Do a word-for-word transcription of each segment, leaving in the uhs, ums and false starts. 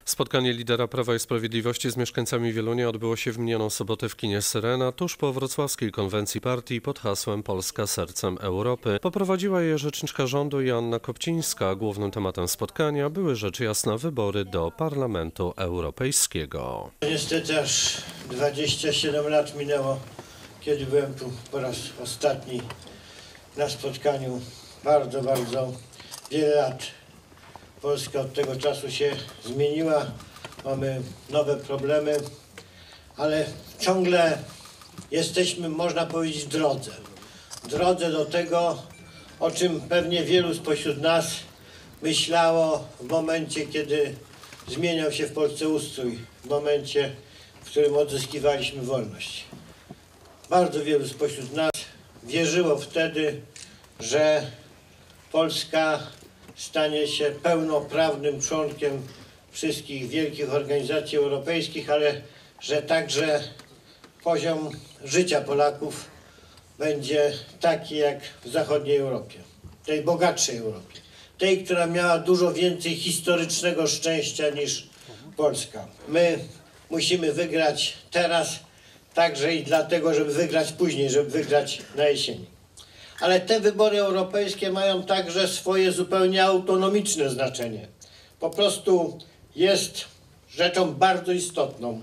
Spotkanie lidera Prawa i Sprawiedliwości z mieszkańcami Wielunia odbyło się w minioną sobotę w kinie Syrena, tuż po wrocławskiej konwencji partii pod hasłem Polska sercem Europy. Poprowadziła je rzeczniczka rządu Joanna Kopcińska. Głównym tematem spotkania były rzecz jasna wybory do Parlamentu Europejskiego. Niestety aż dwadzieścia siedem lat minęło, kiedy byłem tu po raz ostatni na spotkaniu. Bardzo, bardzo wiele lat. Polska od tego czasu się zmieniła, mamy nowe problemy, ale ciągle jesteśmy, można powiedzieć, w drodze. W drodze do tego, o czym pewnie wielu spośród nas myślało w momencie, kiedy zmieniał się w Polsce ustrój, w momencie, w którym odzyskiwaliśmy wolność. Bardzo wielu spośród nas wierzyło wtedy, że Polska stanie się pełnoprawnym członkiem wszystkich wielkich organizacji europejskich, ale że także poziom życia Polaków będzie taki jak w zachodniej Europie, tej bogatszej Europie, tej, która miała dużo więcej historycznego szczęścia niż Polska. My musimy wygrać teraz także i dlatego, żeby wygrać później, żeby wygrać na jesieni. Ale te wybory europejskie mają także swoje zupełnie autonomiczne znaczenie. Po prostu jest rzeczą bardzo istotną,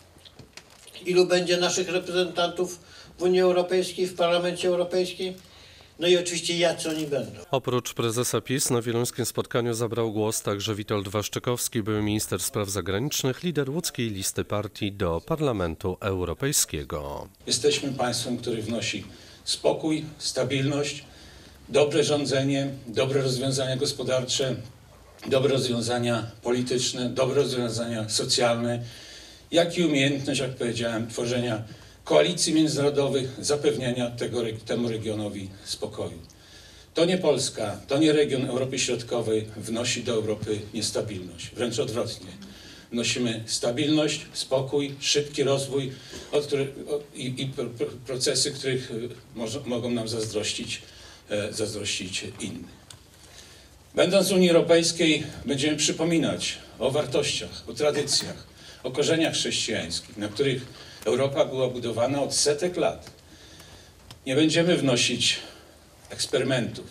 ilu będzie naszych reprezentantów w Unii Europejskiej, w Parlamencie Europejskim, no i oczywiście jacy oni będą. Oprócz prezesa PiS na wieluńskim spotkaniu zabrał głos także Witold Waszczykowski, były minister spraw zagranicznych, lider łódzkiej listy partii do Parlamentu Europejskiego. Jesteśmy państwem, które wnosi spokój, stabilność, dobre rządzenie, dobre rozwiązania gospodarcze, dobre rozwiązania polityczne, dobre rozwiązania socjalne, jak i umiejętność, jak powiedziałem, tworzenia koalicji międzynarodowych, zapewniania tego, temu regionowi spokoju. To nie Polska, to nie region Europy Środkowej wnosi do Europy niestabilność, wręcz odwrotnie. Wnosimy stabilność, spokój, szybki rozwój od których, i, i procesy, których może, mogą nam zazdrościć, e, zazdrościć inni. Będąc w Unii Europejskiej będziemy przypominać o wartościach, o tradycjach, o korzeniach chrześcijańskich, na których Europa była budowana od setek lat. Nie będziemy wnosić eksperymentów,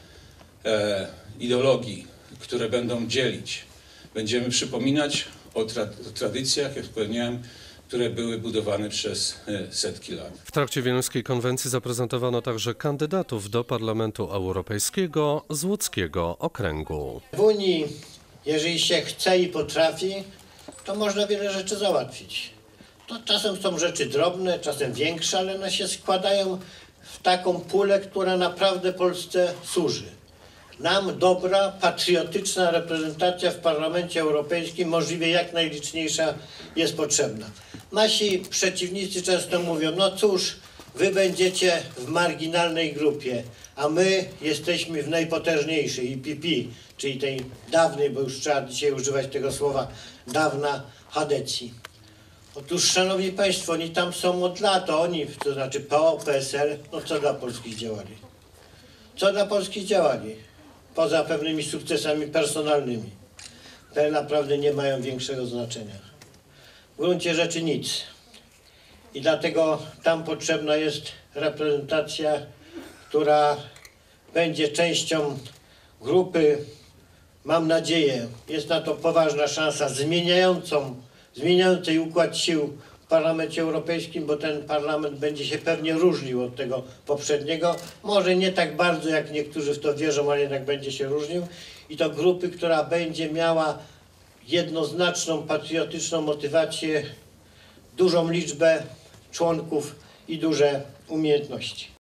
e, ideologii, które będą dzielić. Będziemy przypominać o, tra o tradycjach, jak wspomniałem, które były budowane przez e, setki lat. W trakcie wieluńskiej konwencji zaprezentowano także kandydatów do Parlamentu Europejskiego z łódzkiego okręgu. W Unii, jeżeli się chce i potrafi, to można wiele rzeczy załatwić. To czasem są rzeczy drobne, czasem większe, ale one się składają w taką pulę, która naprawdę Polsce służy. Nam dobra, patriotyczna reprezentacja w Parlamencie Europejskim, możliwie jak najliczniejsza, jest potrzebna. Nasi przeciwnicy często mówią, no cóż, wy będziecie w marginalnej grupie, a my jesteśmy w najpotężniejszej, I P P, czyli tej dawnej, bo już trzeba dzisiaj używać tego słowa, dawna Chadecji. Otóż, szanowni państwo, oni tam są od lat, oni, to znaczy P O, P S L, no co dla Polski działali? Co dla Polski działali? Poza pewnymi sukcesami personalnymi. Te naprawdę nie mają większego znaczenia. W gruncie rzeczy nic. I dlatego tam potrzebna jest reprezentacja, która będzie częścią grupy, mam nadzieję, jest na to poważna szansa, zmieniającą, zmieniającej układ sił w Parlamencie Europejskim, bo ten parlament będzie się pewnie różnił od tego poprzedniego. Może nie tak bardzo, jak niektórzy w to wierzą, ale jednak będzie się różnił. I to grupy, która będzie miała jednoznaczną, patriotyczną motywację, dużą liczbę członków i duże umiejętności.